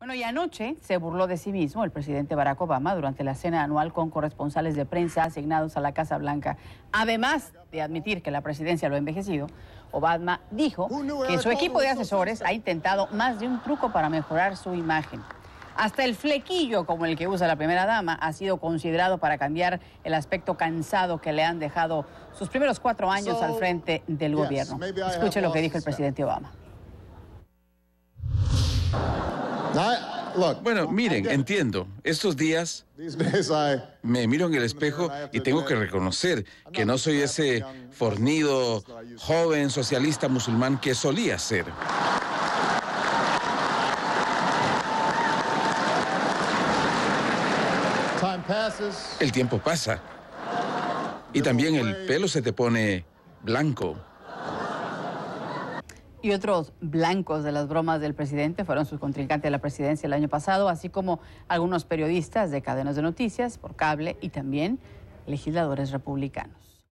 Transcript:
Bueno, y anoche se burló de sí mismo el presidente Barack Obama durante la cena anual con corresponsales de prensa asignados a la Casa Blanca. Además de admitir que la presidencia lo ha envejecido, Obama dijo que su equipo de asesores ha intentado más de un truco para mejorar su imagen. Hasta el flequillo, como el que usa la primera dama, ha sido considerado para cambiar el aspecto cansado que le han dejado sus primeros 4 años al frente del gobierno. Escuche lo que dijo el presidente Obama. Bueno, miren, entiendo. Estos días me miro en el espejo y tengo que reconocer que no soy ese fornido, joven, socialista musulmán que solía ser. El tiempo pasa. Y también el pelo se te pone blanco. Y otros blancos de las bromas del presidente fueron sus contrincantes de la presidencia el año pasado, así como algunos periodistas de cadenas de noticias por cable y también legisladores republicanos.